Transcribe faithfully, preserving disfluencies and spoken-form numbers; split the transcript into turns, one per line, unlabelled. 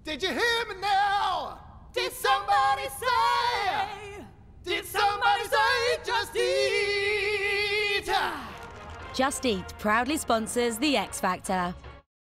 Did you hear me now? Did somebody say? Did somebody say just eat?
Just Eat proudly sponsors The X Factor.